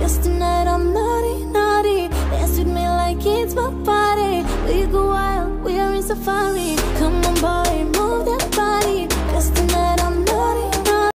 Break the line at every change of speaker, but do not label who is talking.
Cause tonight I'm naughty, naughty. Dance with me like it's my party. We go wild, we are in safari.